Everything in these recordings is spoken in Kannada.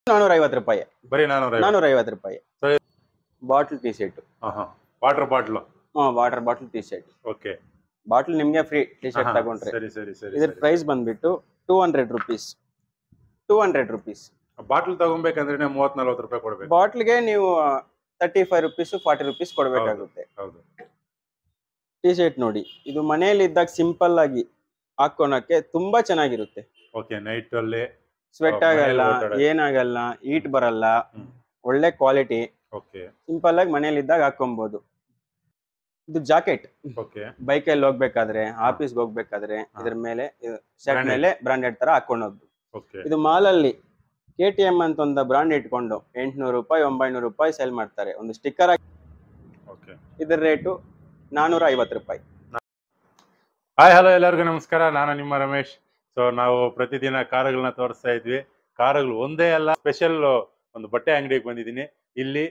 450 ರೂಪಾಯಿ. ಬರೀ 450 ರೂಪಾಯಿ. Bottle T shirt. Water bottle. Water bottle T shirt. Okay. Bottle ನಿಮ್ಗೆ ಫ್ರೀ ಟೀ ಶರ್ಟ್ ತಗೊಂಡ್ರೆ. ಸರಿ ಸರಿ ಸರಿ. ಇದ್ರ ಪ್ರೈಸ್ ಬಂದ್ಬಿಟ್ಟು 200 ರೂಪೀಸ್. 200 ರೂಪೀಸ್. ಬಾಟಲ್ ತಗೊಬೇಕಂದ್ರೆ 30-40 ರೂಪಾಯಿ ಕೊಡ್ಬೇಕು. ಬಾಟ್ಲ್ಗೆ ನೀವು 35 ರೂಪೀಸ್ 40 ರೂಪೀಸ್ ಕೊಡ್ಬೇಕಾಗುತ್ತೆ. ಹೌದು. ಟೀ ಶರ್ಟ್ ನೋಡಿ, ಇದು ಮನೆಯಲ್ಲಿ ಇದ್ದಾಗ ಸಿಂಪಲ್ ಆಗಿ ಹಾಕೋಣಕ್ಕೆ ತುಂಬಾ ಚೆನ್ನಾಗಿರುತ್ತೆ. ಓಕೆ. ನೈಟ್ ಅಲ್ಲಿ ಸ್ವೆಟ್ ಆಗಲ್ಲ, ಏನಾಗಲ್ಲ, ಹೀಟ್ ಬರಲ್ಲ, ಒಳ್ಳೆ ಕ್ವಾಲಿಟಿ. ಓಕೆ. ಸಿಂಪಲ್ ಆಗಿ ಮನೆಯಲ್ಲಿ ಇದ್ದಾಗ ಹಾಕೊಬಹುದು. ಇದು ಜಾಕೆಟ್. ಓಕೆ. ಬೈಕಲ್ಲಿ ಹೋಗ್ಬೇಕಾದ್ರೆ, ಆಫೀಸ್ಗೆ ಹೋಗ್ಬೇಕಾದ್ರೆ ಇದ್ರ ಮೇಲೆ ಶರ್ಟ್ ಮೇಲೆ ಬ್ರಾಂಡೆಡ್ ತರ ಹಾಕೊಂಡು ಹೋಗ್ದು. ಇದು ಮಾಲ್ ಅಲ್ಲಿ KTM ಅಂತ ಒಂದು ಬ್ರಾಂಡ್ ಇಟ್ಕೊಂಡು 800 ರೂಪಾಯಿ 900 ರೂಪಾಯಿ ಸೇಲ್ ಮಾಡ್ತಾರೆ. ಒಂದು ಸ್ಟಿಕ್ಕರ್ ಹಾಕಿ. ಇದರ ರೇಟು 450 ರೂಪಾಯಿ. ಹಾಯ್ ಹಲೋ ಎಲ್ಲರಿಗೂ ನಮಸ್ಕಾರ. ನಾನು ನಿಮ್ಮ ರಮೇಶ್. ಸೊ ನಾವು ಪ್ರತಿದಿನ ಕಾರುಗಳನ್ನ ತೋರಿಸ್ತಾ ಇದ್ವಿ. ಕಾರುಗಳು ಒಂದೇ ಅಲ್ಲ, ಸ್ಪೆಷಲ್ ಒಂದು ಬಟ್ಟೆ ಅಂಗಡಿಗೆ ಬಂದಿದ್ದೀನಿ. ಇಲ್ಲಿ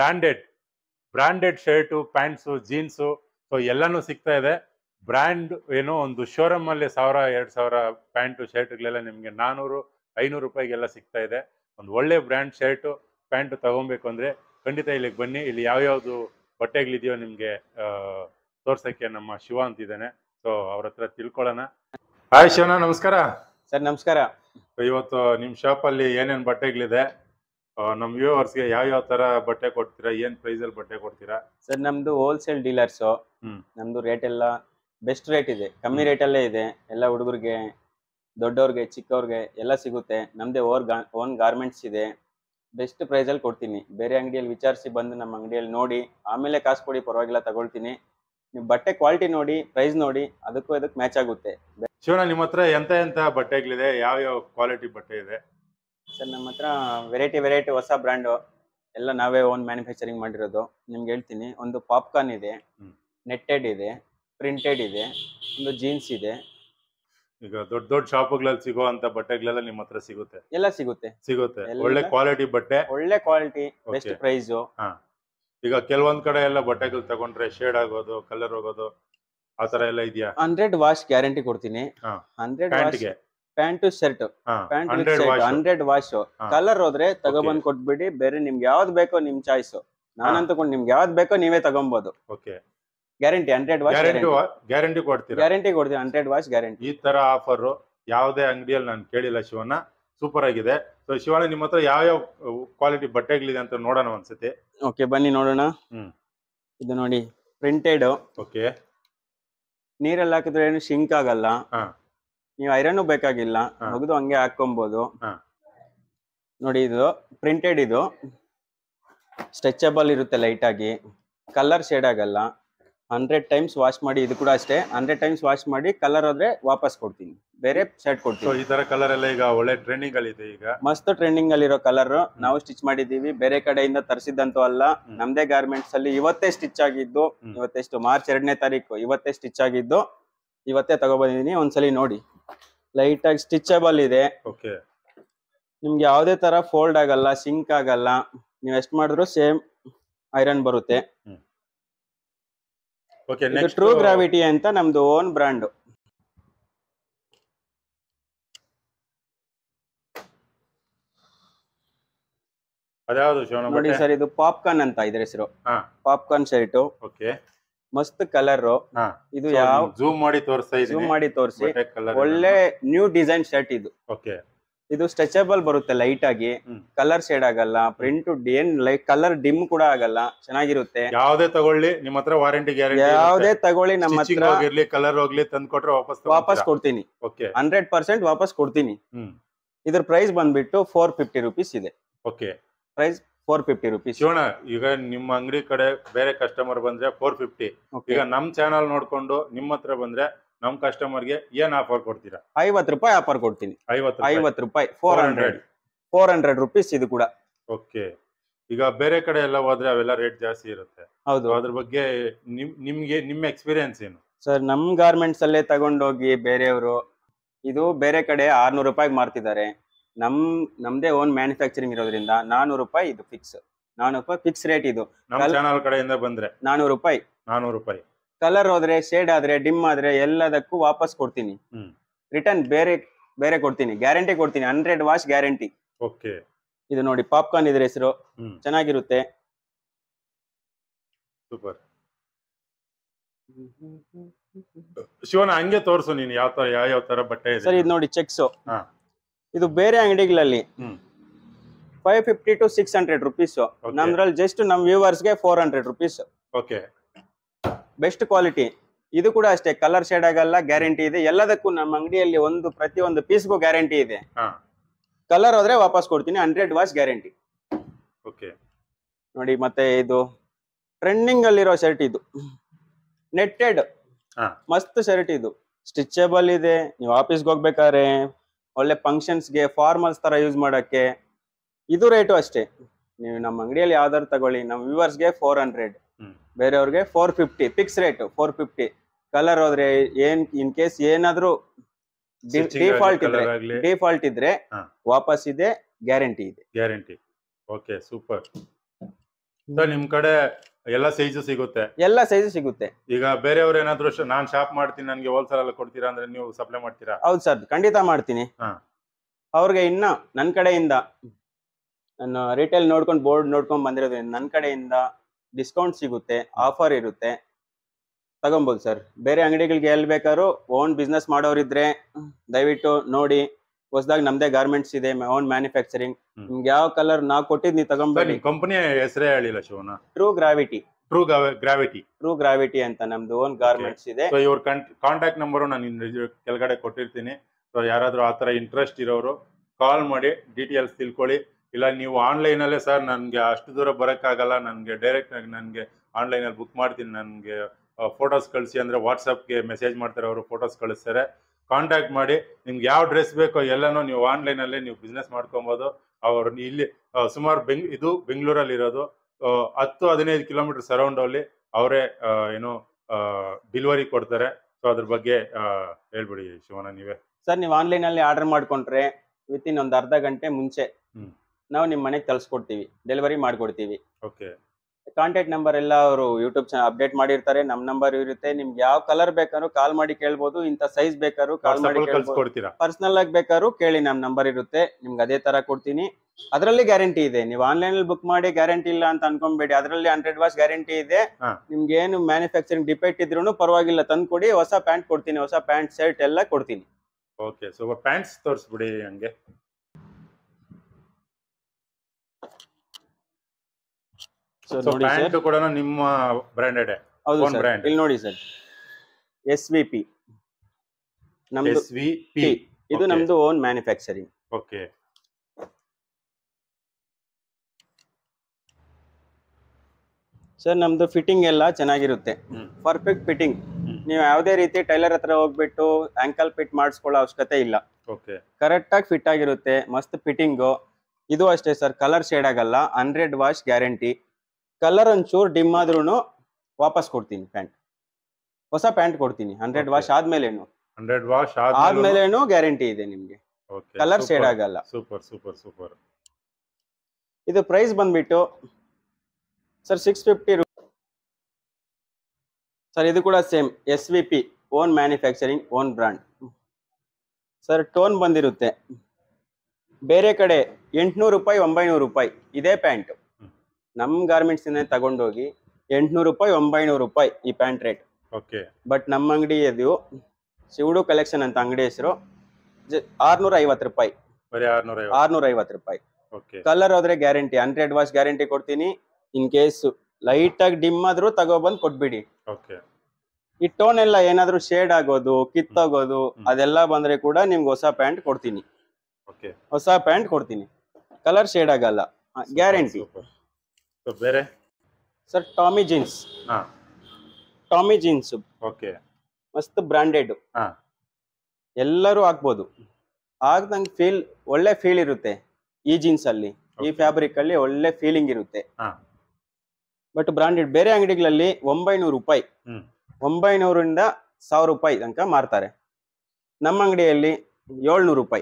branded shirt, pants, jeans, so ಎಲ್ಲಾನು ಸಿಗ್ತಾ ಇದೆ. ಬ್ರ್ಯಾಂಡ್ ಏನು ಒಂದು ಶೋರೂಮ್ ಅಲ್ಲಿ 1000-2000 ಪ್ಯಾಂಟು ಶರ್ಟ್ಗಳೆಲ್ಲ ನಿಮ್ಗೆ 400-500 ರೂಪಾಯಿಗೆಲ್ಲ ಸಿಗ್ತಾ ಇದೆ. ಒಂದು ಒಳ್ಳೆ ಬ್ರ್ಯಾಂಡ್ ಶರ್ಟು ಪ್ಯಾಂಟು ತಗೊಬೇಕು ಅಂದ್ರೆ ಖಂಡಿತ ಇಲ್ಲಿಗೆ ಬನ್ನಿ. ಇಲ್ಲಿ ಯಾವ್ಯಾವ್ದು ಬಟ್ಟೆಗಳಿದೆಯೋ ನಿಮ್ಗೆ ತೋರ್ಸಕ್ಕೆ ನಮ್ಮ ಶಿವ ಅಂತಿದ್ದಾನೆ. ಸೊ ಅವ್ರ ಹತ್ರ ತಿಳ್ಕೊಳ್ಳೋಣ. ಹಾಯ್ ಶಿವನ, ನಮಸ್ಕಾರ. ಸರ್ ನಮಸ್ಕಾರ. ಇವತ್ತು ನಿಮ್ ಶಾಪ್ ಅಲ್ಲಿ ಏನೇನ್ ಬಟ್ಟೆಗಳಿದೆ, ನಮ್ ವ್ಯೂವರ್ಸ್ಗೆ ಯಾವ ತರ ಬಟ್ಟೆ ಕೊಡ್ತೀರಾ, ಏನ್ ಪ್ರೈಸ್ ಅಲ್ಲಿ ಬಟ್ಟೆ ಕೊಡ್ತೀರಾ? ಸರ್ ನಮ್ದು ಹೋಲ್ಸೇಲ್ ಡೀಲರ್ಸ್. ನಮ್ದು ರೇಟ್ ಎಲ್ಲ ಬೆಸ್ಟ್ ರೇಟ್ ಇದೆ, ಕಮ್ಮಿ ರೇಟಲ್ಲೇ ಇದೆ. ಎಲ್ಲ ಹುಡುಗರಿಗೆ, ದೊಡ್ಡವ್ರಿಗೆ, ಚಿಕ್ಕವ್ರಿಗೆ ಎಲ್ಲ ಸಿಗುತ್ತೆ. ನಮ್ದೇ ಓನ್ ಗಾರ್ಮೆಂಟ್ಸ್ ಇದೆ. ಬೆಸ್ಟ್ ಪ್ರೈಸ್ ಅಲ್ಲಿ ಕೊಡ್ತೀನಿ. ಬೇರೆ ಅಂಗಡಿಯಲ್ಲಿ ವಿಚಾರಿಸಿ ಬಂದು ನಮ್ಮ ಅಂಗಡಿಯಲ್ಲಿ ನೋಡಿ ಆಮೇಲೆ ಕಾಸು ಕೊಡಿ, ಪರವಾಗಿಲ್ಲ ತಗೊಳ್ತೀನಿ. ನೀವು ಬಟ್ಟೆ ಕ್ವಾಲಿಟಿ ನೋಡಿ, ಪ್ರೈಸ್ ನೋಡಿ, ಅದಕ್ಕೆ ಮ್ಯಾಚ್ ಆಗುತ್ತೆ. ಶಿವನ, ನಿಮ್ಮ ಹತ್ರ ಎಂತ ಬಟ್ಟೆಗಳಿದೆ, ಯಾವ ಕ್ವಾಲಿಟಿ ಬಟ್ಟೆ ಇದೆ? ಸರ್ ನಮ್ಮ ಹತ್ರ ವೆರೈಟಿ ಹೊಸ ಬ್ರ್ಯಾಂಡು ಎಲ್ಲ ನಾವೇ ಓನ್ ಮ್ಯಾನುಫ್ಯಾಕ್ಚರಿಂಗ್ ಮಾಡಿರೋದು. ನಿಮ್ಗೆ ಹೇಳ್ತೀನಿ. ಒಂದು ಪಾಪ್ಕಾರ್ನ್ ಇದೆ, ನೆಟ್ಟೆಡ್ ಇದೆ, ಪ್ರಿಂಟೆಡ್ ಇದೆ, ಒಂದು ಜೀನ್ಸ್ ಇದೆ. ಈಗ ದೊಡ್ಡ ಶಾಪ್ಗಳಲ್ಲಿ ಸಿಗುವಂತ ಬಟ್ಟೆಗಳೆಲ್ಲ ನಿಮ್ಮ ಹತ್ರ ಸಿಗುತ್ತೆ? ಎಲ್ಲ ಸಿಗುತ್ತೆ. ಒಳ್ಳೆ ಕ್ವಾಲಿಟಿ ಬಟ್ಟೆ, ಒಳ್ಳೆ ಕ್ವಾಲಿಟಿ, ಬೆಸ್ಟ್ ಪ್ರೈಸ್. ಈಗ ಕೆಲವೊಂದ್ ಕಡೆ ಎಲ್ಲ ಬಟ್ಟೆಗಳು ತಗೊಂಡ್ರೆ ಶೇಡ್ ಆಗೋದು, ಕಲರ್ ಹೋಗೋದು, ಆತರ ಎಲ್ಲ ಇದೆಯಾ? 100 ವಾಶ್ ಗ್ಯಾರಂಟಿ ಕೊಡ್ತೀನಿ. 100 wash pant shirt, 100 wash. Colour ಹೋದ್ರೆ ತಗೊಬಂದ್ ಕೊಟ್ಬಿಡಿ. ಬೇರೆ ನಿಮ್ಗೆ ಯಾವ್ದು ಬೇಕೋ ನಿಮ್ ಚಾಯ್ಸ್. ನಾನಂತ ನಿಮ್ಗೆ ಯಾವ್ದು ಬೇಕೋ ನೀವೇ ತಗೊಬಹುದು. ಗ್ಯಾರಂಟಿ 100 ವಾಶ್ ಗ್ಯಾರಂಟಿ ಕೊಡ್ತೀರಾ? ಗ್ಯಾರಂಟಿ ಕೊಡ್ತೀನಿ. 100 ವಾಶ್ ಗ್ಯಾರಂಟಿ. ಈ ತರ ಆಫರ್ ಯಾವುದೇ ಅಂಗಡಿಯಲ್ಲಿ ನಾನು ಕೇಳಿಲ್ಲ ಶಿವಣ್ಣ. ಸೂಪರ್ ಆಗಿದೆ. ಸೊ ಶಿವಣ್ಣ, ನಿಮ್ಮ ಹತ್ರ ಯಾವ ಕ್ವಾಲಿಟಿ ಬಟ್ಟೆಗಳಿದೆ ಅಂತ ನೋಡೋಣ ಒಂದ್ಸತಿ. ಓಕೆ, ಬನ್ನಿ ನೋಡೋಣ. ಇದು ನೋಡಿ, ಪ್ರಿಂಟೆಡ್. ಓಕೆ. ನೀರಲ್ಲಿ ಹಾಕಿದ್ರೆ ಏನು ಶಿಂಕ್ ಆಗಲ್ಲ. ನೀವು ಐರನ್ ಬೇಕಾಗಿಲ್ಲ, ಮುಗಿದು ಹಂಗೆ ಹಾಕೊಬಹುದು. ನೋಡಿ, ಇದು ಪ್ರಿಂಟೆಡ್. ಇದು ಸ್ಟ್ರೆಚಬಲ್ ಇರುತ್ತೆ, ಲೈಟ್ ಆಗಿ, ಕಲರ್ ಶೇಡ್ ಆಗಲ್ಲ. 100 ಟೈಮ್ಸ್ ವಾಶ್ ಮಾಡಿ. ಇದು ಕೂಡ ಅಷ್ಟೇ, 100 ಟೈಮ್ಸ್ ವಾಶ್ ಮಾಡಿ. ಕಲರ್ ಹೋದ್ರೆ ವಾಪಸ್ ಕೊಡ್ತೀನಿ, ಬೇರೆ ಶರ್ಟ್ ಕೊಡ್ತೀನಿ. ಈ ತರ ಕಲರ್ ಎಲ್ಲ ಈಗ ಒಳ್ಳೆ ಟ್ರೆಂಡಿಂಗ್ ಅಲ್ಲಿ ಇದೆ. ಈಗ ಮಸ್ತ್ ಟ್ರೆಂಡಿಂಗ್ ಅಲ್ಲಿ ಇರೋ ಕಲರ್ ನಾವು ಸ್ಟಿಚ್ ಮಾಡಿದೀವಿ. ಬೇರೆ ಕಡೆಯಿಂದ ತರಿಸಿದಂತೂ ಅಲ್ಲ, ನಮ್ದೇ ಗಾರ್ಮೆಂಟ್ಸ್ ಅಲ್ಲಿ ಇವತ್ತೇ ಸ್ಟಿಚ್ ಆಗಿದ್ದು. ಇವತ್ತೆಷ್ಟು ಮಾರ್ಚ್ 2ನೇ ತಾರೀಕು, ಇವತ್ತೇ ಸ್ಟಿಚ್ ಆಗಿದ್ದು. ಇವತ್ತೇ ತಗೊಬಂದಿದೀನಿ. ಒಂದ್ಸಲಿ ನೋಡಿ, ಲೈಟ್ ಆಗಿ ಸ್ಟಿಚಬಲ್ ಇದೆ. ನಿಮ್ಗೆ ಯಾವ್ದೇ ತರ ಫೋಲ್ಡ್ ಆಗಲ್ಲ, ಸಿಂಕ್ ಆಗಲ್ಲ. ನೀವ್ ಎಷ್ಟ್ ಮಾಡಿದ್ರು ಸೇಮ್ ಐರನ್ ಬರುತ್ತೆ. ಟ್ರೂ ಗ್ರಾವಿಟಿ ಅಂತ ನಮ್ದು ಓನ್ ಬ್ರಾಂಡ್. ನೋಡಿ ಸರ್, ಇದು ಪಾಪ್ಕಾರ್ನ್ ಅಂತ ಇದ್ರ ಹೆಸರು. Popcorn shirt. ಮಸ್ತ್ ಕಲರ್. ಇದು ಯಾವ ಜೂಮ್ ಮಾಡಿ ತೋರಿಸಿ. ಒಳ್ಳೆ ನ್ಯೂ ಡಿಸೈನ್ ಶರ್ಟ್ ಇದು. ಇದು ಸ್ಟ್ರೆಚಬಲ್ ಬರುತ್ತೆ, ಲೈಟ್ ಆಗಿ, ಕಲರ್ ಶೇಡ್ ಆಗಲ್ಲ, ಪ್ರಿಂಟ್ ಏನ್ ಲೈಕ್ ಕಲರ್ ಡಿಮ್ ಕೂಡ ಆಗಲ್ಲ, ಚೆನ್ನಾಗಿರುತ್ತೆ. ಯಾವ್ದೇ ತಗೊಳ್ಳಿ ನಿಮ್ಮ ಹತ್ರ ವಾರಂಟಿ ಗ್ಯಾರಂಟಿ. ಯಾವ್ದೇ ತಗೊಳ್ಳಿ ನಮ್ಮ ಹತ್ರ, ಕಲರ್ ಹೋಗ್ಲಿ ತಂದು ಕೊಟ್ರೆ ವಾಪಸ್ ಕೊಡ್ತೀನಿ. 100% ವಾಪಸ್ ಕೊಡ್ತೀನಿ. ಇದ್ರ ಪ್ರೈಸ್ ಬಂದ್ಬಿಟ್ಟು 450 ರೂಪೀಸ್ ಇದೆ. Price 450 rupees. ಶಿವಣ್ಣ, ಈಗ ನಿಮ್ಮ ಅಂಗಡಿ ಕಡೆ ಬೇರೆ ಕಸ್ಟಮರ್ ಬಂದ್ರೆ 450. ಈಗ ನಮ್ ಚಾನಲ್ ನೋಡ್ಕೊಂಡು ನಿಮ್ಮ ಹತ್ರ ಬಂದ್ರೆ ನಮ್ ಕಸ್ಟಮರ್ಗೆ ಏನ್ ಆಫರ್ ಕೊಡ್ತೀರಾ? 50 ರೂಪಾಯಿ ಆಫರ್ ಕೊಡ್ತೀನಿ. 50 ರೂಪಾಯಿ. 400 ರೂಪೀಸ್ ಇದು ಕೂಡ. ಓಕೆ. ಈಗ ಬೇರೆ ಕಡೆ ಎಲ್ಲ ಹೋದ್ರೆ ಅವೆಲ್ಲ ರೇಟ್ ಜಾಸ್ತಿ ಇರುತ್ತೆ. ಹೌದು. ಅದ್ರ ಬಗ್ಗೆ ನಿಮ್ಮ ಎಕ್ಸ್ಪೀರಿಯನ್ಸ್ ಏನು? ಸರ್, ನಮ್ ಗಾರ್ಮೆಂಟ್ಸ್ ಅಲ್ಲೇ ತಗೊಂಡೋಗಿ ಬೇರೆಯವರು ಇದು ಬೇರೆ ಕಡೆ 600 ರೂಪಾಯಿಗೆ ಮಾರ್ತಿದ್ದಾರೆ. ನಮ್ದೇ ಓನ್ ಮ್ಯಾನುಫ್ಯಾಕ್ಚರಿಂಗ್ ಇರೋದ್ರಿಂದ 400 ರೂಪಾಯಿ ಇದು ಫಿಕ್ಸ್. 400 ರೂಪಾಯಿ ಫಿಕ್ಸ್ ರೇಟ್. ಇದು ನಮ್ಮ ಚಾನಲ್ ಕಡೆಯಿಂದ ಬಂದ್ರೆ 400 ರೂಪಾಯಿ. 400 ರೂಪಾಯಿ. ಕಲರ್ ಹೋದ್ರೆ, ಶೇಡ್ ಆದ್ರೆ, ಡಿಮ್ ಆದ್ರೆ ಎಲ್ಲದಕ್ಕೂ ವಾಪಸ್ ಕೊಡ್ತೀನಿ. ರಿಟರ್ನ್ ಬೇರೆ ಕೊಡ್ತೀನಿ. ಗ್ಯಾರಂಟಿ ಕೊಡ್ತೀನಿ. 100 ವಾಶ್ ಗ್ಯಾರಂಟಿ. ಓಕೆ. ಇದು ನೋಡಿ ಪಾಪ್ಕಾರ್ನ್ ಇದ್ರ ಹೆಸರು, ಚೆನ್ನಾಗಿರುತ್ತೆ. ಸೂಪರ್. ಶಿವನ ಹಂಗೆ ತೋರ್ಸು ನೀನು ಯಾವ ತರ ಬಟ್ಟೆ ಇದೆ. ಸರ್ ಇದು ನೋಡಿ ಚೆಕ್ಸ್, ಇದು ಬೇರೆ ಅಂಗಡಿಗಳಲ್ಲಿ 550 to 600 rupees. ನಮ್ದ್ರಲ್ಲಿ ಜಸ್ಟ್ ನಮ್ ವ್ಯೂವರ್ಸ್ ಗೆ 400 rupees. Okay, best quality. ಇದು ಕೂಡ ಅಷ್ಟೇ, ಕಲರ್ ಶೇಡ್ ಆಗಲ್ಲ, ಗ್ಯಾರಂಟಿ ಇದೆ ಎಲ್ಲದಕ್ಕೂ. ನಮ್ಮ ಅಂಗಡಿಯಲ್ಲಿ ಪ್ರತಿಯೊಂದು ಪೀಸ್ಗೂ ಗ್ಯಾರಂಟಿ ಇದೆ. ಕಲರ್ ಹೋದ್ರೆ ವಾಪಸ್ ಕೊಡ್ತೀನಿ, 100 ವಾಶ್ ಗ್ಯಾರಂಟಿ. ಓಕೆ ನೋಡಿ, ಮತ್ತೆ ಇದು ಟ್ರೆಂಡಿಂಗ್ ಅಲ್ಲಿರೋ ಶರ್ಟ್, ಇದು ನೆಟ್ಟೆಡ್ ಮಸ್ತ್ ಶರ್ಟ್. ಇದು ಸ್ಟಿಚಬಲ್ ಇದೆ, ನೀವು ಆಫೀಸ್ಗೆ ಹೋಗ್ಬೇಕಾದ್ರೆ ಒಳ್ಳೆ ಫಂಕ್ಷನ್ಸ್ಗೆ ಫಾರ್ಮಲ್ಸ್ ತರ ಯೂಸ್ ಮಾಡಕ್ಕೆ. ಇದು ರೇಟು ಅಷ್ಟೇ. ನೀವು ನಮ್ಮ ಅಂಗಡಿಯಲ್ಲಿ ಯಾವ್ದಾರು ತಗೊಳ್ಳಿ, ನಮ್ಮ ವ್ಯೂವರ್ಸ್ಗೆ 400, ಬೇರೆಯವ್ರಿಗೆ 450. Fix rate 450. ಕಲರ್ ಹೋದ್ರೆ ಇನ್ ಕೇಸ್ ಏನಾದ್ರೂ ಡಿಫಾಲ್ಟ್ ಇದ್ರೆ ವಾಪಸ್ ಇದೆ, ಗ್ಯಾರಂಟಿ ಇದೆ. ಗ್ಯಾರಂಟಿ. Okay, super. ನಿಮ್ ಕಡೆ ಎಲ್ಲ ಸೈಜು ಸಿಗುತ್ತೆ? ಎಲ್ಲ ಸೈಜು ಸಿಗುತ್ತೆ. ಈಗ ಬೇರೆಯವ್ರು ಏನಾದ್ರು ನಾನ್ ಶಾಪ್ ಮಾಡ್ತೀನಿ, ನನ್ಗೆ ಹೋಲ್ಸೇಲ್ ಎಲ್ಲ ಕೊಡ್ತೀರಾ ಅಂದ್ರೆ ನೀವು ಸಪ್ಲೈ ಮಾಡ್ತೀರಾ? ಹೌದು ಸರ್, ಖಂಡಿತ ಮಾಡ್ತೀನಿ. ಅವ್ರಿಗೆ ಇನ್ನ ನನ್ನ ಕಡೆಯಿಂದ, ನಾನು ರಿಟೇಲ್ ನೋಡ್ಕೊಂಡು ಬೋರ್ಡ್ ನೋಡ್ಕೊಂಡ್ ಬಂದಿರೋದ್ರಿಂದ ನನ್ನ ಕಡೆಯಿಂದ ಡಿಸ್ಕೌಂಟ್ ಸಿಗುತ್ತೆ, ಆಫರ್ ಇರುತ್ತೆ, ತಗೊಬೋದು ಸರ್. ಬೇರೆ ಅಂಗಡಿಗಳಿಗೆ ಎಲ್ಲಿ ಬೇಕಾದ್ರೂ ಓನ್ ಬಿಸ್ನೆಸ್ ಮಾಡೋರಿದ್ರೆ ದಯವಿಟ್ಟು ನೋಡಿ. ಹೊಸದಾಗಿ ನಮ್ದೇ ಗಾರ್ಮೆಂಟ್ಸ್ ಇದೆ, ಓನ್ ಮ್ಯಾನುಫ್ಯಾಕ್ಚರಿಂಗ್. ನಿಮ್ಗೆ ಯಾವ ಕಲರ್ ನಾವು ಕೊಟ್ಟಿದ್ ನೀವು ತಗೊಂಡ್ಬೇಡಿ. ಕಂಪನಿಯ ಹೆಸರೇ ಹೇಳಿಲ್ಲ ಶಿವನ. True gravity. ಟ್ರೂ ಗ್ರಾವಿಟಿ ಅಂತ ನಮ್ದು ಓನ್ ಗಾರ್ಮೆಂಟ್ಸ್ ಇದೆ. ಇವ್ರ ಕಾಂಟ್ಯಾಕ್ಟ್ ನಂಬರ್ ನಾನು ಕೆಳಗಡೆ ಕೊಟ್ಟಿರ್ತೀನಿ. ಸೊ ಯಾರಾದ್ರೂ ಆತರ ಇಂಟ್ರೆಸ್ಟ್ ಇರೋರು ಕಾಲ್ ಮಾಡಿ ಡೀಟೇಲ್ಸ್ ತಿಳ್ಕೊಳ್ಳಿ. ಇಲ್ಲ ನೀವು ಆನ್ಲೈನ್ ಅಲ್ಲೇ ಸರ್ ನನ್ಗೆ ಅಷ್ಟು ದೂರ ಬರಕ್ಕಾಗಲ್ಲ, ನನ್ಗೆ ಡೈರೆಕ್ಟ್ ಆಗಿ ನನ್ಗೆ ಆನ್ಲೈನ್ ಅಲ್ಲಿ ಬುಕ್ ಮಾಡ್ತೀನಿ, ನನ್ಗೆ ಫೋಟೋಸ್ ಕಳಿಸಿ ಅಂದ್ರೆ ವಾಟ್ಸಪ್ಗೆ ಮೆಸೇಜ್ ಮಾಡ್ತಾರೆ, ಅವರು ಫೋಟೋಸ್ ಕಳಿಸ್ತಾರೆ. ಕಾಂಟ್ಯಾಕ್ಟ್ ಮಾಡಿ, ನಿಮ್ಗೆ ಯಾವ ಡ್ರೆಸ್ ಬೇಕೋ ಎಲ್ಲನೂ ನೀವು ಆನ್ಲೈನ್ ಅಲ್ಲೇ ನೀವು ಬಿಸ್ನೆಸ್ ಮಾಡ್ಕೊಬಹುದು. ಅವ್ರು ಇಲ್ಲಿ ಸುಮಾರು ಇದು ಬೆಂಗಳೂರಲ್ಲಿ ಇರೋದು, 10-15 ಕಿಲೋಮೀಟರ್ ಸರೌಂಡ್ ಅಲ್ಲಿ ಅವರೇ ಏನು ಡೆಲಿವರಿ ಕೊಡ್ತಾರೆ. ಸೊ ಅದ್ರ ಬಗ್ಗೆ ಹೇಳ್ಬಿಡಿ ಶಿವನ ನೀವೇ. ಸರ್, ನೀವು ಆನ್ಲೈನ್ ಅಲ್ಲಿ ಆರ್ಡರ್ ಮಾಡ್ಕೊಂಡ್ರೆ ವಿತಿನ್ ಒಂದು ಅರ್ಧ ಗಂಟೆ ಮುಂಚೆ ನಾವು ನಿಮ್ಮ ಮನೆಗೆ ತರಿಸ್ಕೊಡ್ತೀವಿ, ಡೆಲಿವರಿ ಮಾಡ್ಕೊಡ್ತೀವಿ. ಓಕೆ. ಕಾಂಟ್ಯಾಕ್ಟ್ ನಂಬರ್ ಎಲ್ಲ ಅವರು ಯೂಟ್ಯೂಬ್ ಚಾನಲ್ ಅಪ್ಡೇಟ್ ಮಾಡಿರ್ತಾರೆ, ನಮ್ಮ ನಂಬರ್ ಇರುತ್ತೆ. ನಿಮ್ಗೆ ಯಾವ ಕಲರ್ ಬೇಕಾದ್ರೂ ಕಾಲ್ ಮಾಡಿ ಕೇಳ್ಬೋದು, ಇಂಥ ಸೈಜ್ ಬೇಕಾದ್ರೂ ಕಾಲ್ ಮಾಡಿ ಕೇಳ್ಬೋದು, ಪರ್ಸನಲ್ ಆಗಿ ಬೇಕಾದ್ರೂ ಕೇಳಿ, ನಮ್ಮ ನಂಬರ್ ಇರುತ್ತೆ, ನಿಮ್ಗೆ ಅದೇ ತರ ಕೊಡ್ತೀನಿ. ಅದರಲ್ಲಿ ಗ್ಯಾರಂಟಿ ಇದೆ. ನೀವು ಆನ್ಲೈನ್ ಅಲ್ಲಿ ಬುಕ್ ಮಾಡಿ ಗ್ಯಾರಂಟಿ ಇಲ್ಲ ಅಂತ ಅನ್ಕೊಂಬೇಡಿ, ಅದರಲ್ಲಿ 100 ವಾಶ್ ಗ್ಯಾರಂಟಿ ಇದೆ. ನಿಮ್ಗೆ ಏನು ಮ್ಯಾನುಫ್ಯಾಕ್ಚರಿಂಗ್ ಡಿಫೆಕ್ಟ್ ಇದ್ರೂ ಪರವಾಗಿಲ್ಲ, ತಂದ್ಕೊಡಿ, ಹೊಸ ಪ್ಯಾಂಟ್ ಕೊಡ್ತೀನಿ, ಹೊಸ ಪ್ಯಾಂಟ್ ಶರ್ಟ್ ಎಲ್ಲ ಕೊಡ್ತೀನಿ. ಓಕೆ, ಸೊ ಪ್ಯಾಂಟ್ಸ್ ತೋರಿಸ್ಬಿಡಿ ಹಂಗೆ. ಪ್ಯಾಂಟ್ ಕೂಡ ನಿಮ್ಮ ಬ್ರಾಂಡೆಡ್? ಹೌದು ಸರ್, ಇಲ್ಲಿ ನೋಡಿ ಸರ್, SVP ನಮ್ದು. ಇದು ನಮ್ದು ಓನ್ ಮ್ಯಾನುಫ್ಯಾಕ್ಚರಿಂಗ್. ಓಕೆ. ಸರ್, ನಮ್ದು ಫಿಟ್ಟಿಂಗ್ ಎಲ್ಲ ಚೆನ್ನಾಗಿರುತ್ತೆ, ಪರ್ಫೆಕ್ಟ್ ಫಿಟ್ಟಿಂಗ್. ನೀವು ಯಾವುದೇ ರೀತಿ ಟೈಲರ್ ಹತ್ರ ಹೋಗ್ಬಿಟ್ಟು ಆಂಕಲ್ ಫಿಟ್ ಮಾಡಿಸ್ಕೊಳ್ಳೋ ಅವಶ್ಯಕತೆ ಇಲ್ಲ. ಕರೆಕ್ಟ್ ಆಗಿ ಫಿಟ್ ಆಗಿರುತ್ತೆ, ಮಸ್ತ್ ಫಿಟ್ಟಿಂಗು. ಇದು ಅಷ್ಟೇ ಸರ್, ಕಲರ್ ಶೇಡ್ ಆಗಲ್ಲ, 100 ವಾಶ್ ಗ್ಯಾರಂಟಿ. ಕಲರ್ ಒಂಚೂರು ಡಿಮ್ ಆದ್ರೂ ವಾಪಸ್ ಕೊಡ್ತೀನಿ ಪ್ಯಾಂಟ್, ಹೊಸ ಪ್ಯಾಂಟ್ ಕೊಡ್ತೀನಿ. 100 ವಾಶ್ ಆದ್ಮೇಲೇನು ಗ್ಯಾರಂಟಿ ಇದೆ ನಿಮ್ಗೆ, ಕಲರ್ ಶೇಡ್ ಆಗಲ್ಲ. Super super super. ಇದು ಪ್ರೈಸ್ ಬಂದ್ಬಿಟ್ಟು ಸರ್ 650 ಸರ್. ಇದು ಕೂಡ same SVP, own manufacturing, own brand. Sir, tone ಬಂದಿರುತ್ತೆ ಬೇರೆ ಕಡೆ 800 ರೂಪಾಯಿ 900 ರೂಪಾಯಿ ಇದೇ ಪ್ಯಾಂಟ್. ನಮ್ಮ ಗಾರ್ಮೆಂಟ್ಸ್ ಇಂದ ತಗೊಂಡೋಗಿ 800 ರೂಪಾಯಿ 900 ರೂಪಾಯಿ ಈ ಪ್ಯಾಂಟ್ ರೇಟ್. ಬಟ್ ನಮ್ಮ ಅಂಗಡಿ ಇದು ಶಿವಡು ಕಲೆಕ್ಷನ್ ಅಂತ ಅಂಗಡಿ ಹೆಸರು, 650 ರೂಪಾಯಿ. 650 ರೂಪಾಯಿ. ಕಲರ್ ಹೋದ್ರೆ ಗ್ಯಾರಂಟಿ, 100 ವಾಶ್ ಗ್ಯಾರಂಟಿ ಕೊಡ್ತೀನಿ. ಇನ್ ಕೇಸ್ ಲೈಟ್ ಆಗಿ ಡಿಮ್ ಆದ್ರೂ ತಗೊಬಂದ್ ಕೊಟ್ಬಿಡಿ. ಈ ಟೋನ್ ಎಲ್ಲ ಏನಾದ್ರೂ ಶೇಡ್ ಆಗೋದು, ಕಿತ್ತೋಗೋದು ಅದೆಲ್ಲ ಬಂದ್ರೆ ಕೂಡ ನಿಮ್ಗೆ ಹೊಸ ಪ್ಯಾಂಟ್ ಕೊಡ್ತೀನಿ, ಹೊಸ ಪ್ಯಾಂಟ್ ಕೊಡ್ತೀನಿ. ಕಲರ್ ಶೇಡ್ ಆಗಲ್ಲ, ಗ್ಯಾರಂಟಿ. ಬೇರೆ sir, Tommy Jeans. Tommy Jeans ಮಸ್ತ್ ಬ್ರಾಂಡೆಡ್, ಎಲ್ಲರೂ ಹಾಕ್ಬೋದು. ಆಗ್ದಂಗೆ ಫೀಲ್, ಒಳ್ಳೆ ಫೀಲ್ ಇರುತ್ತೆ ಈ ಜೀನ್ಸ್ ಅಲ್ಲಿ, ಈ ಫ್ಯಾಬ್ರಿಕ್ ಅಲ್ಲಿ ಒಳ್ಳೆ ಫೀಲಿಂಗ್ ಇರುತ್ತೆ. ಬಟ್ ಬ್ರಾಂಡೆಡ್ ಬೇರೆ ಅಂಗಡಿಗಳಲ್ಲಿ 900 ರೂಪಾಯಿ, 900ರಿಂದ 1000 ರೂಪಾಯಿ ತನಕ ಮಾರ್ತಾರೆ. ನಮ್ಮ ಅಂಗಡಿಯಲ್ಲಿ 700 ರೂಪಾಯಿ,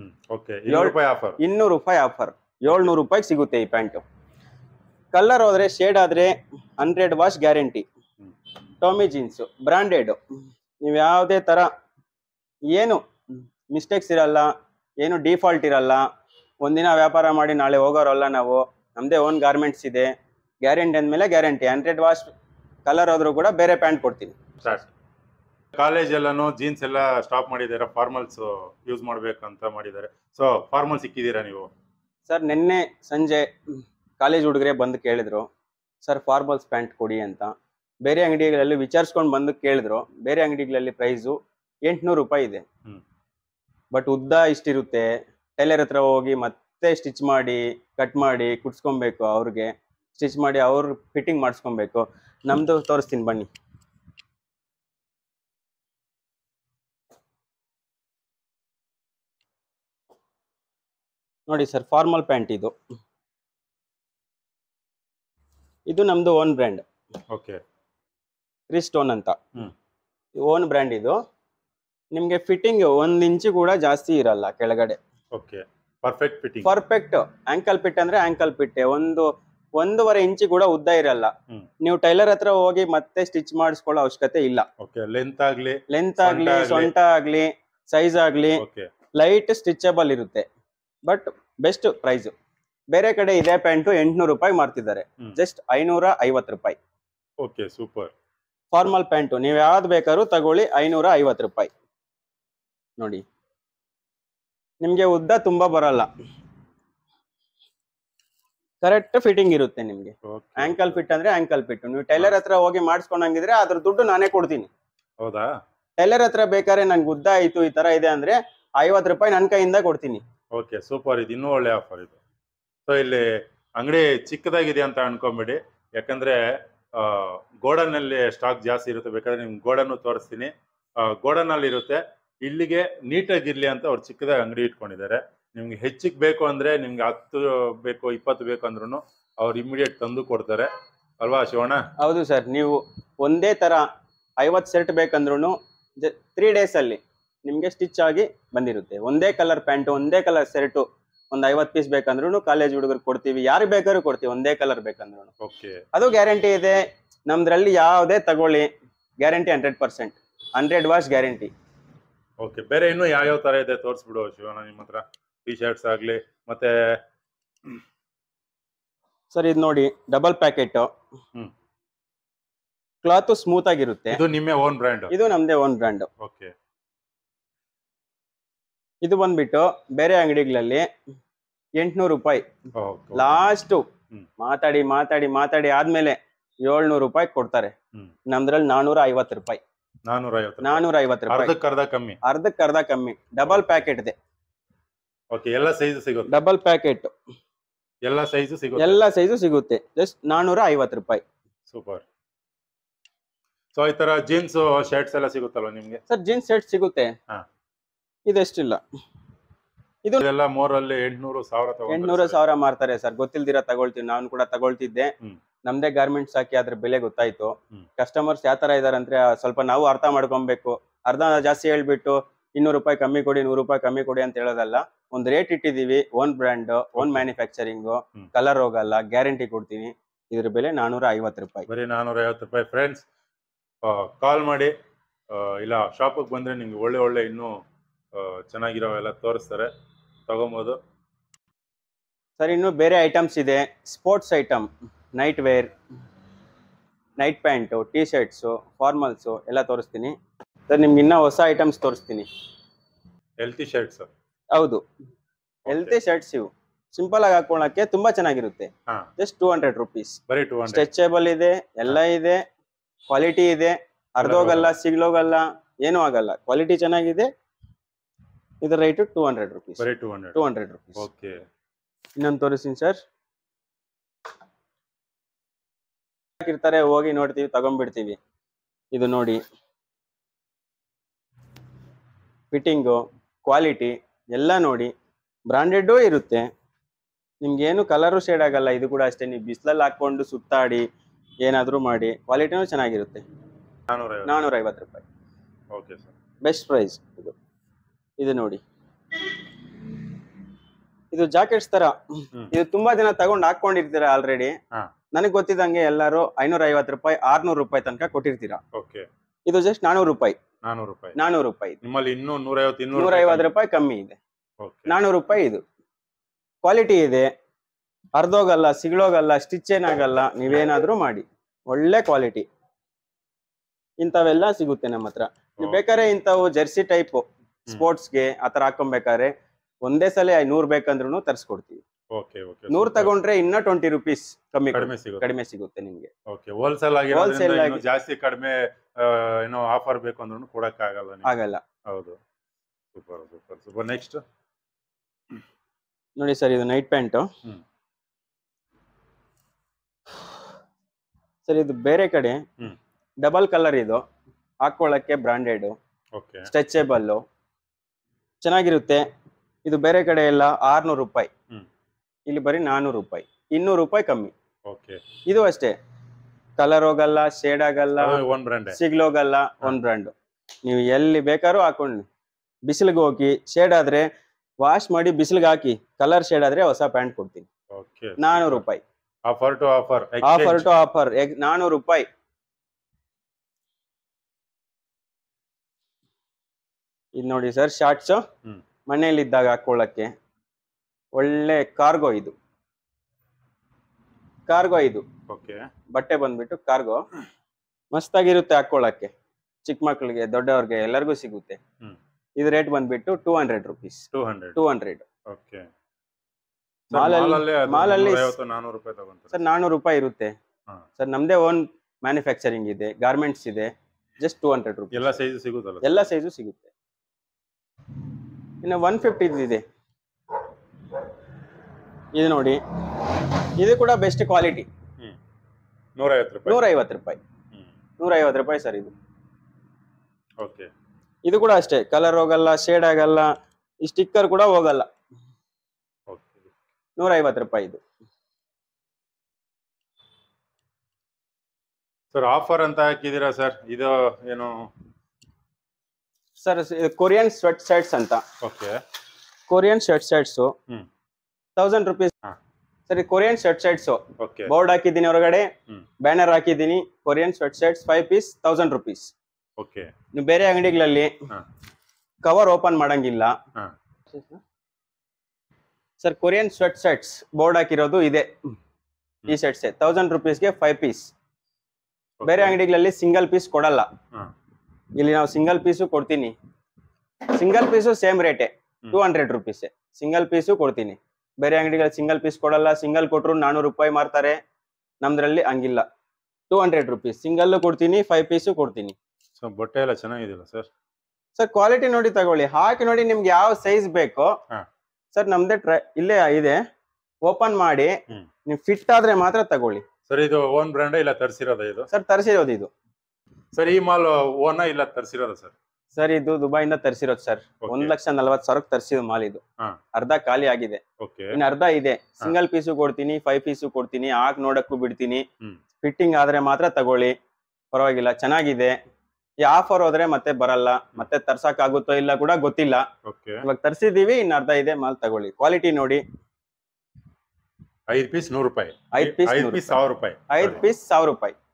200 ರೂಪಾಯಿ ಆಫರ್, 700 ರೂಪಾಯಿ ಸಿಗುತ್ತೆ ಈ ಪ್ಯಾಂಟು. ಕಲರ್ ಹೋದ್ರೆ ಶೇಡ್ ಆದ್ರೆ 100 wash guarantee. Tommy Jeans branded, ನೀವು ಯಾವುದೇ ತರ ಏನು ಮಿಸ್ಟೇಕ್ಸ್ ಇರಲ್ಲ, ಏನು ಡಿಫಾಲ್ಟ್ ಇರಲ್ಲ. ಒಂದಿನ ವ್ಯಾಪಾರ ಮಾಡಿ ನಾಳೆ ಹೋಗೋರಲ್ಲ ನಾವು. ನಮ್ದೇ ಓನ್ ಗಾರ್ಮೆಂಟ್ಸ್ ಇದೆ. ಗ್ಯಾರಂಟಿ ಅಂದಮೇಲೆ ಗ್ಯಾರಂಟಿ. 100 ವಾಶ್ ಕಲರ್ ಹೋದ್ರೂ ಕೂಡ ಬೇರೆ ಪ್ಯಾಂಟ್ ಕೊಡ್ತೀನಿ. ಕಾಲೇಜ್ ಎಲ್ಲಾನು ಜೀನ್ಸ್ ಎಲ್ಲ ಸ್ಟಾಪ್ ಮಾಡಿದ್ದಾರೆ, ಫಾರ್ಮಲ್ಸ್ ಯೂಸ್ ಮಾಡ್ಬೇಕಂತ ಮಾಡಿದ್ದಾರೆ. ಸೊ ಫಾರ್ಮಲ್ ಸಿಕ್ಕಿದ್ದೀರಾ ನೀವು? ಸರ್ ನಿನ್ನೆ ಸಂಜೆ ಕಾಲೇಜ್ ಹುಡುಗರೆ ಬಂದು ಕೇಳಿದ್ರು, ಸರ್ ಫಾರ್ಮಲ್ಸ್ ಪ್ಯಾಂಟ್ ಕೊಡಿ ಅಂತ. ಬೇರೆ ಅಂಗಡಿಗಳಲ್ಲಿ ವಿಚಾರಿಸ್ಕೊಂಡು ಬಂದು ಕೇಳಿದ್ರು. ಬೇರೆ ಅಂಗಡಿಗಳಲ್ಲಿ ಪ್ರೈಸು 800 ರೂಪಾಯಿ ಇದೆ. ಬಟ್ ಉದ್ದ ಇಷ್ಟಿರುತ್ತೆ. ಟೈಲರ್ ಹತ್ರ ಹೋಗಿ ಮತ್ತೆ ಸ್ಟಿಚ್ ಮಾಡಿ ಕಟ್ ಮಾಡಿ ಕುಟ್ಸ್ಕೊಬೇಕು, ಅವ್ರಿಗೆ ಸ್ಟಿಚ್ ಮಾಡಿ ಅವ್ರು ಫಿಟ್ಟಿಂಗ್ ಮಾಡಿಸ್ಕೊಬೇಕು. ನಮ್ದು ತೋರಿಸ್ತೀನಿ ಬನ್ನಿ. ನೋಡಿ ಸರ್, ಫಾರ್ಮಲ್ ಪ್ಯಾಂಟ್ ಇದು. ಇದು ನಮ್ದು ಓನ್ ಬ್ರ್ಯಾಂಡ್. ಓಕೆ. ಕ್ರಿಸ್ಟೋನ್ ಅಂತ ಓನ್ ಬ್ರ್ಯಾಂಡ್ ಇದು. ನಿಮ್ಗೆ ಫಿಟ್ಟಿಂಗ್ 1 ಇಂಚು ಕೂಡ ಜಾಸ್ತಿ ಇರಲ್ಲ ಕೆಳಗಡೆ. Okay, perfect fitting. Perfect ankle fit ಅಂದ್ರೆ ಆಂಕಲ್ ಫಿಟ್. 1.5 ಇಂಚು ಕೂಡ ಉದ್ದ ಇರಲ್ಲ. ನೀವು ಟೈಲರ್ ಹತ್ರ ಹೋಗಿ ಮತ್ತೆ ಸ್ಟಿಚ್ ಮಾಡಿಸ್ಕೊಳ್ಳೋ ಅವಶ್ಯಕತೆ ಇಲ್ಲ. ಓಕೆ, ಲೆಂತ್ ಆಗ್ಲಿ ಸೊಂಟ ಆಗ್ಲಿ ಸೈಜ್ ಆಗ್ಲಿ ಲೈಟ್ ಸ್ಟಿಚಬಲ್ ಇರುತ್ತೆ. But best price. ಬೇರೆ ಕಡೆ ಇದೇ ಪ್ಯಾಂಟು 800 ರೂಪಾಯಿ ಮಾರ್ತಿದ್ದಾರೆ, ಜಸ್ಟ್ 550 ರೂಪಾಯಿ. Okay, super. ಫಾರ್ಮಲ್ ಪ್ಯಾಂಟು ನೀವು ಯಾವ್ದು ಬೇಕಾದ್ರೂ ತಗೊಳ್ಳಿ, 550 ರೂಪಾಯಿ. ನೋಡಿ, ನಿಮ್ಗೆ ಉದ್ದ ತುಂಬಾ ಬರಲ್ಲ, ಕರೆಕ್ಟ್ ಫಿಟ್ಟಿಂಗ್ ಇರುತ್ತೆ ನಿಮ್ಗೆ. ಆಂಕಲ್ ಫಿಟ್ ಅಂದ್ರೆ ಆಂಕಲ್ ಫಿಟ್. ನೀವು ಟೈಲರ್ ಹತ್ರ ಹೋಗಿ ಮಾಡಿಸ್ಕೊಂಡಂಗಿದ್ರೆ ಅದ್ರ ದುಡ್ಡು ನಾನೇ ಕೊಡ್ತೀನಿ. ಹೌದಾ? ಟೈಲರ್ ಹತ್ರ ಬೇಕಾದ್ರೆ ನನ್ಗೆ ಉದ್ದ ಆಯ್ತು ಈ ತರ ಇದೆ ಅಂದ್ರೆ 50 ರೂಪಾಯಿ ನನ್ನ ಕೈಯಿಂದ ಕೊಡ್ತೀನಿ. Okay, super. ಇದು ಇನ್ನೂ ಒಳ್ಳೆ ಆಫರ್ ಇದು. ಸೊ ಇಲ್ಲಿ ಅಂಗಡಿ ಚಿಕ್ಕದಾಗಿದೆ ಅಂತ ಅನ್ಕೊಂಬೇಡಿ, ಯಾಕಂದ್ರೆ ಗೋಡನ್ ಅಲ್ಲಿ ಸ್ಟಾಕ್ ಜಾಸ್ತಿ ಇರುತ್ತೆ. ಬೇಕಾದ್ರೆ ನಿಮ್ಗೆ ಗೋಡನ್ ತೋರಿಸ್ತೀನಿ. ಗೋಡನ್ ಅಲ್ಲಿ ಇರುತ್ತೆ. ಇಲ್ಲಿಗೆ ನೀಟಾಗಿರ್ಲಿ ಅಂತ ಅವ್ರು ಚಿಕ್ಕದಾಗಿ ಅಂಗಡಿ ಇಟ್ಕೊಂಡಿದ್ದಾರೆ. ನಿಮ್ಗೆ ಹೆಚ್ಚಿಗೆ ಬೇಕು ಅಂದ್ರೆ, ನಿಮ್ಗೆ 10 ಬೇಕು 20 ಬೇಕು ಅಂದ್ರೂ ಅವ್ರು ಇಮಿಡಿಯೇಟ್ ತಂದು ಕೊಡ್ತಾರೆ ಅಲ್ವಾ ಶಿವಣ್ಣ? ಹೌದು ಸರ್. ನೀವು ಒಂದೇ ತರ 50 ಸೆಟ್ ಬೇಕಂದ್ರೂ 3 ಡೇಸ್ ಅಲ್ಲಿ ನಿಮ್ಗೆ ಸ್ಟಿಚ್ ಆಗಿ ಬಂದಿರುತ್ತೆ. ಒಂದೇ ಕಲರ್ ಪ್ಯಾಂಟು, ಒಂದೇ ಕಲರ್ ಶರ್ಟು, ಒಂದು 50 ಪೀಸ್ ಬೇಕಂದ್ರೂ ಕಾಲೇಜ್ ಹುಡುಗರು ಕೊಡ್ತೀವಿ. ಯಾರಿಗೆ ಬೇಕಾದ್ರೂ ಕೊಡ್ತೀವಿ, ಒಂದೇ ಕಲರ್ ಬೇಕಂದ್ರೂ. ಓಕೆ, ಅದು ಗ್ಯಾರಂಟಿ ಇದೆ ನಮ್ದ್ರಲ್ಲಿ. ಯಾವುದೇ ತಗೊಳ್ಳಿ ಗ್ಯಾರಂಟಿ 100%. 100 wash guarantee. ಓಕೆ, ಬೇರೆ ಇನ್ನು ಯಾವ ತರ ಇದೆ ತೋರಿಸ್ಬಿಡು ಶಿವಣ್ಣ ನಿಮ್ಮ ಹತ್ರ. ಟಿ ಶರ್ಟ್ಸ್ ಆಗ್ಲಿ ಮತ್ತೆ ಸರ್ ಇದು ನೋಡಿ, ಡಬಲ್ ಪ್ಯಾಕೆಟ್. ಕ್ಲಾತ್ ಸ್ಮೂತ್ ಆಗಿರುತ್ತೆ. ಇದು ನಿಮ್ಮ ಓನ್ ಬ್ರ್ಯಾಂಡ್? ಇದು ನಮ್ದೇ ಓನ್ ಬ್ರ್ಯಾಂಡ್. ಓಕೆ. ಇದು ಬಂದ್ಬಿಟ್ಟು ಬೇರೆ ಅಂಗಡಿಗಳಲ್ಲಿ 800 ರೂಪಾಯಿ ಲಾಸ್ಟ್. ಮಾತಾಡಿ ಮಾತಾಡಿ ಮಾತಾಡಿ ಆದ್ಮೇಲೆ 700 ರೂಪಾಯಿ ಕೊಡ್ತಾರೆ. ನಮ್ದ್ರಲ್ಲಿ 450 ರೂಪಾಯಿ. 450 ರೂಪಾಯಿ. ಅರ್ಧಕ್ಕರ್ಧ ಕಮ್ಮಿ. ಡಬಲ್ ಪ್ಯಾಕೆಟ್ ಇದೆ. ಓಕೆ, ಎಲ್ಲ ಸೈಜ್ ಸಿಗುತ್ತೆ? ಡಬಲ್ ಪ್ಯಾಕೆಟ್ ಎಲ್ಲ ಸೈಜು ಸಿಗುತ್ತೆ? ಎಲ್ಲ ಸೈಜು ಸಿಗುತ್ತೆ. ಜಸ್ಟ್ 450 ರೂಪಾಯಿ. ಸೂಪರ್. ಸೊ ಈ ತರ ಜೀನ್ಸ್ ಶರ್ಟ್ಸ್ ಎಲ್ಲ ಸಿಗುತ್ತಲ್ವ ನಿಮ್ಗೆ? ಸರ್ ಜೀನ್ಸ್ ಶರ್ಟ್ ಸಿಗುತ್ತೆ. ಇದೆಷ್ಟಿಲ್ಲ. ಇದು ಎಲ್ಲ ಮೋರಲ್ಲಿ 800,000 ಮಾರ್ತಾರೆ ಸರ್. ಗೊತ್ತಿಲ್ದಿರ ತಗೊಳ್ತೀವಿ. ನಾನು ಕೂಡ ತಗೊಳ್ತಿದ್ದೆ. ನಮ್ದೇ ಗಾರ್ಮೆಂಟ್ಸ್ ಹಾಕಿ ಅದ್ರ ಬೆಲೆ ಗೊತ್ತಾಯ್ತು. ಕಸ್ಟಮರ್ಸ್ ಯಾವ ತರ ಇದಾರೆ ಅಂದ್ರೆ ಸ್ವಲ್ಪ ನಾವು ಅರ್ಥ ಮಾಡ್ಕೊಬೇಕು. ಅರ್ಧ ಜಾಸ್ತಿ ಹೇಳ್ಬಿಟ್ಟು 200 ರೂಪಾಯಿ ಕಮ್ಮಿ ಕೊಡಿ, 100 ರೂಪಾಯಿ ಕಮ್ಮಿ ಕೊಡಿ ಅಂತ ಹೇಳೋದಲ್ಲ. ಒಂದು ರೇಟ್ ಇಟ್ಟಿದೀವಿ. Own brand, own manufacturing, colour ಹೋಗಲ್ಲ, ಗ್ಯಾರಂಟಿ ಕೊಡ್ತೀನಿ. ಇದ್ರ ಬೆಲೆ 450 ರೂಪಾಯಿ. ಬರೀ 450 ರೂಪಾಯಿ. ಫ್ರೆಂಡ್ಸ್, ಕಾಲ್ ಮಾಡಿ, ಇಲ್ಲ ಶಾಪಿಗೆ ಬಂದ್ರೆ ನಿಮ್ಗೆ ಒಳ್ಳೆ ಒಳ್ಳೆ ಇನ್ನೂ ಚೆನ್ನಾಗಿರೋವೆಲ್ಲ ತೋರಿಸ್ತಾರೆ, ತಗೊಬೋದು ಸರ್. ಇನ್ನು ಬೇರೆ ಐಟಮ್ಸ್ ಇದೆ. Sports item, night wear, night pant, T shirts, formals ಎಲ್ಲ ತೋರಿಸ್ತೀನಿ ಸರ್. ನಿಮ್ಗೆ ಇನ್ನೂ ಹೊಸ ಐಟಮ್ಸ್ ತೋರಿಸ್ತೀನಿ. Healthy shirts? ಹೌದು, ಹೆಲ್ತಿ ಶರ್ಟ್ಸ್. ಇವು ಸಿಂಪಲ್ ಆಗಿ ಹಾಕೊಳ್ಳಕ್ಕೆ ತುಂಬಾ ಚೆನ್ನಾಗಿರುತ್ತೆ. Just 200 rupees. ಸ್ಟ್ರೆಚಬಲ್ ಇದೆ, ಎಲ್ಲ ಇದೆ, ಕ್ವಾಲಿಟಿ ಇದೆ. ಅರ್ಧೋಗಲ್ಲ, ಸಿಗ್ಲೋಗಲ್ಲ, ಏನೂ ಆಗಲ್ಲ. ಕ್ವಾಲಿಟಿ ಚೆನ್ನಾಗಿದೆ. ಇದರ ರೇಟ್ 200 ರೂಪೀಸ್. 200 ರೂಪೀಸ್. ಓಕೆ. ಇನ್ನೊಂದು ತೋರಿಸ್ತೀನಿ ಸರ್. ಇರ್ತಾರೆ, ಹೋಗಿ ನೋಡ್ತೀವಿ, ತಗೊಂಡ್ಬಿಡ್ತೀವಿ. ಇದು ನೋಡಿ, ಫಿಟ್ಟಿಂಗು, ಕ್ವಾಲಿಟಿ ಎಲ್ಲ ನೋಡಿ. ಬ್ರಾಂಡೆಡ್ ಇರುತ್ತೆ. ನಿಮ್ಗೆ ಏನು ಕಲರು ಶೇಡ್ ಆಗಲ್ಲ. ಇದು ಕೂಡ ಅಷ್ಟೇ. ನೀವು ಬಿಸಿಲಲ್ಲಿ ಹಾಕೊಂಡು ಸುತ್ತಾಡಿ ಏನಾದರೂ ಮಾಡಿ, ಕ್ವಾಲಿಟಿನೂ ಚೆನ್ನಾಗಿರುತ್ತೆ. 450 ರೂಪಾಯಿ. ಓಕೆ ಸರ್, ಬೆಸ್ಟ್ ಪ್ರೈಸ್ ಇದು. ಇದು ನೋಡಿ, ಇದು ಜಾಕೆಟ್ಸ್ ತರ. ಇದು ತುಂಬಾ ಜನ ತಗೊಂಡು ಹಾಕೊಂಡಿರ್ತೀರ ಆಲ್ರೆಡಿ. ನನಗೆ ಗೊತ್ತಿದ್ದಂಗೆ ಎಲ್ಲರೂ 550 ರೂಪಾಯಿ 600 ರೂಪಾಯಿ ತನಕ ಕೊಟ್ಟಿರ್ತೀರಾ. ಇದು ಜಸ್ಟ್ 400 ರೂಪಾಯಿ. 400 ರೂಪಾಯಿ. ನಿಮ್ಮಲ್ಲಿ ಇನ್ನೂ 150 ರೂಪಾಯಿ ಕಮ್ಮಿ ಇದೆ. 400 ರೂಪಾಯಿ ಇದು. ಕ್ವಾಲಿಟಿ ಇದೆ, ಅರ್ಧೋಗಲ್ಲ, ಸಿಗ್ಳೋಗಲ್ಲ, ಸ್ಟಿಚ್ ಏನಾಗಲ್ಲ, ನೀವೇನಾದ್ರೂ ಮಾಡಿ, ಒಳ್ಳೆ ಕ್ವಾಲಿಟಿ ಇಂಥವೆಲ್ಲ ಸಿಗುತ್ತೆ ನಮ್ಮ ಹತ್ರ. ನೀವು ಬೇಕಾದ್ರೆ ಇಂಥವು ಜರ್ಸಿ ಟೈಪ್ ಸ್ಪೋರ್ಟ್ಸ್ಗೆ ಆತರ ಹಾಕೊಬೇಕಾದ್ರೆ ಒಂದೇ ಸಲ 100 ಬೇಕಂದ್ರೂ ತರಿಸ್ಕೊಡ್ತೀವಿ. 100 ತಗೊಂಡ್ರೆ ಇನ್ನ 20 ರೂಪೀಸ್ ಕಡಿಮೆ ಸಿಗುತ್ತೆ ನಿಮ್ಗೆ. ಹೋಲ್ಸೇಲ್ ಆಗಿ ಜಾಸ್ತಿ ಕಡಿಮೆ ಏನೋ ಆಫರ್ ಬೇಕು ಅಂದ್ರೂ ಕೊಡಕ್ ಆಗಲ್ಲ. ಹೌದು, ಸೂಪರ್ ಸೂಪರ್ ಸೂಪರ್. ನೆಕ್ಸ್ಟ್ ನೋಡಿ ಸರ್, ಇದು ನೈಟ್ ಪ್ಯಾಂಟ್ ಸರ್. ಇದು ಬೇರೆ ಕಡೆ ಡಬಲ್ ಕಲರ್, ಇದು ಹಾಕೊಳ್ಳಕ್ಕೆ ಬ್ರಾಂಡೆಡ್, ಸ್ಟ್ರೆಚಬಲ್, ಚೆನ್ನಾಗಿರುತ್ತೆ. ಇದು ಬೇರೆ ಕಡೆ ಎಲ್ಲ 600 ರೂಪಾಯಿ, ಇಲ್ಲಿ ಬರೀ 400 ರೂಪಾಯಿ, 200 ರೂಪಾಯಿ ಕಮ್ಮಿ. ಇದು ಅಷ್ಟೇ, ಕಲರ್ ಹೋಗಲ್ಲ, ಶೇಡ್ ಆಗಲ್ಲ, ಸಿಗ್ಲೋಗಲ್ಲ, ಒಂದ್ ಬ್ರ್ಯಾಂಡ್. ನೀವು ಎಲ್ಲಿ ಬೇಕಾದ್ರೂ ಹಾಕೊಂಡು ಬಿಸಿಲಿಗೆ ಹೋಗಿ ಶೇಡ್ ಆದ್ರೆ ವಾಶ್ ಮಾಡಿ ಬಿಸಿಲಿಗೆ ಹಾಕಿ, ಕಲರ್ ಶೇಡ್ ಆದ್ರೆ ಹೊಸ ಪ್ಯಾಂಟ್ ಕೊಡ್ತೀನಿ. 400 ರೂಪಾಯಿ. ಆಫರ್ ಟು ಆಫರ್ 400 ರೂಪಾಯಿ. ಇದು ನೋಡಿ ಸರ್, ಶಾರ್ಟ್ಸ್ ಮನೆಯಲ್ಲಿ ಇದ್ದಾಗ ಹಾಕೊಳ್ಳಕ್ಕೆ ಒಳ್ಳೆ ಕಾರ್ಗೋ. ಇದು ಬಟ್ಟೆ ಬಂದ್ಬಿಟ್ಟು ಕಾರ್ಗೋ, ಮಸ್ತಾಗಿರುತ್ತೆ ಹಾಕೊಳ್ಳಕ್ಕೆ. ಚಿಕ್ಕ ಮಕ್ಳಿಗೆ, ದೊಡ್ಡವ್ರಿಗೆ, ಎಲ್ಲರಿಗೂ ಸಿಗುತ್ತೆ. ಇದು ರೇಟ್ ಬಂದ್ಬಿಟ್ಟು 200 ರೂಪೀಸ್. 200. ಮಾಲಲ್ಲಿ ಸರ್ 400 ರೂಪಾಯಿ ಇರುತ್ತೆ ಸರ್. ನಮ್ದೇ ಓನ್ ಮ್ಯಾನುಫ್ಯಾಕ್ಚರಿಂಗ್ ಇದೆ, ಗಾರ್ಮೆಂಟ್ಸ್ ಇದೆ. ಜಸ್ಟ್ 200 ರೂಪಾಯಿ. ಎಲ್ಲ ಸೈಜು ಸಿಗುತ್ತೆ. ಇನ್ನು 150 ಇದೆ. ಇದು ನೋಡಿ, ಇದು ಕೂಡ ಬೆಸ್ಟ್ ಕ್ವಾಲಿಟಿ. 150 ರೂಪಾಯಿ. 150 ರೂಪಾಯಿ ಸರ್ ಇದು. ಇದು ಕೂಡ ಅಷ್ಟೇ, ಕಲರ್ ಹೋಗಲ್ಲ, ಶೇಡ್ ಆಗಲ್ಲ, ಈ ಸ್ಟಿಕ್ಕರ್ ಕೂಡ ಹೋಗಲ್ಲ. 150 ರೂಪಾಯಿ ಇದು. ಸರ್ ಆಫರ್ ಅಂತ ಹಾಕಿದೀರಾ ಸರ್, ಇದು ಏನು ಸರ್? ಕೊರಿಯನ್ ಸ್ವೆಟ್ ಶರ್ಟ್ಸ್ ಅಂತ. ಕೊರಿಯನ್ ಶರ್ಟ್ ಶರ್ಟ್ಸ್ 1000 ರೂಪೀಸ್ ಸರಿ. ಕೊರಿಯನ್ ಶರ್ಟ್ ಶರ್ಟ್ಸ್ ಬೋರ್ಡ್ ಹಾಕಿದ್ದೀನಿ, ಹೊರಗಡೆ ಬ್ಯಾನರ್ ಹಾಕಿದ್ದೀನಿ. Korean shirt shirts 5 piece 1000 rupees. ನೀವು ಬೇರೆ ಅಂಗಡಿಗಳಲ್ಲಿ ಕವರ್ ಓಪನ್ ಮಾಡಂಗಿಲ್ಲ sir. Korean sweat shirts board ಹಾಕಿರೋದು ಇದೆ. ಈ ಶರ್ಟ್ಸ್ 1000 ರೂಪೀಸ್ಗೆ 5 ಪೀಸ್. ಬೇರೆ ಅಂಗಡಿಗಳಲ್ಲಿ ಸಿಂಗಲ್ ಪೀಸ್ ಕೊಡಲ್ಲ, ಇಲ್ಲಿ ನಾವು ಸಿಂಗಲ್ ಪೀಸು ಕೊಡ್ತೀನಿ. ಸಿಂಗಲ್ ಪೀಸು ಸೇಮ್ ರೇಟೆ, 200 ರೂಪೀಸ್ ಸಿಂಗಲ್ ಪೀಸು ಕೊಡ್ತೀನಿ. ಬೇರೆ ಅಂಗಡಿಗಳಲ್ಲಿ ಸಿಂಗಲ್ ಪೀಸ್ ಕೊಡಲ್ಲ, ಸಿಂಗಲ್ ಕೊಟ್ಟರು 400 ರೂಪಾಯಿ ಮಾರ್ತಾರೆ. ನಮ್ದ್ರಲ್ಲಿ ಹಂಗಿಲ್ಲ, 200 ರೂಪೀಸ್ ಸಿಂಗಲ್ ಕೊಡ್ತೀನಿ, 5 ಪೀಸು ಕೊಡ್ತೀನಿ. ಬಟ್ಟೆ ಎಲ್ಲ ಚೆನ್ನಾಗಿದೆಯಲ್ಲ ಸರ್? ಸರ್ ಕ್ವಾಲಿಟಿ ನೋಡಿ ತಗೊಳ್ಳಿ, ಹಾಕಿ ನೋಡಿ ನಿಮ್ಗೆ ಯಾವ ಸೈಜ್ ಬೇಕೋ ಸರ್. ನಮ್ದೇ ಇಲ್ಲೇ ಇದೆ, ಓಪನ್ ಮಾಡಿ ನೀವು ಫಿಟ್ ಆದ್ರೆ ಮಾತ್ರ ತಗೊಳ್ಳಿ ಸರ್. ಇದು ಓನ್ ಬ್ರ್ಯಾಂಡ್ ಇಲ್ಲ ತರಿಸಿರೋದ ಇದು ಸರ್? ತರಿಸಿರೋದು ಇದು ಸರ್. ಈ ಮಾಲ್ ಓನಾ ಇಲ್ಲ ತರಿಸಿರೋದ ಸರ್? ಸರ್ ಇದು ದುಬೈಯಿಂದ ತರಿಸಿರೋದು ಸರ್. 1,40,000 ತರಿಸಿರೋ ಮಾಲ್ ಇದು. ಅರ್ಧ ಖಾಲಿ ಆಗಿದೆ, ಇನ್ನು ಅರ್ಧ ಇದೆ. ಸಿಂಗಲ್ ಪೀಸು ಕೊಡ್ತೀನಿ, 5 ಪೀಸು ಕೊಡ್ತೀನಿ. ಹಾಕ್ ನೋಡಕ್ಕೂ ಬಿಡ್ತೀನಿ. ಫಿಟ್ಟಿಂಗ್ ಆದ್ರೆ ಮಾತ್ರ ತಗೊಳ್ಳಿ, ಪರವಾಗಿಲ್ಲ, ಚೆನ್ನಾಗಿದೆ. ಈ ಆಫರ್ ಹೋದ್ರೆ ಮತ್ತೆ ಬರಲ್ಲ, ಮತ್ತೆ ತರ್ಸಕ್ ಆಗುತ್ತೋ ಇಲ್ಲ ಕೂಡ ಗೊತ್ತಿಲ್ಲ. ಇವಾಗ ತರ್ಸಿದೀವಿ, ಇನ್ನು ಅರ್ಧ ಇದೆ, ಮಾಲ್ ತಗೊಳ್ಳಿ. ಕ್ವಾಲಿಟಿ ನೋಡಿ. 5 ಪೀಸ್ 100 ರೂಪಾಯಿ. 5 ಪೀಸ್ 1000 ರೂಪಾಯಿ. 5 ಪೀಸ್ 1000 ರೂಪಾಯಿ.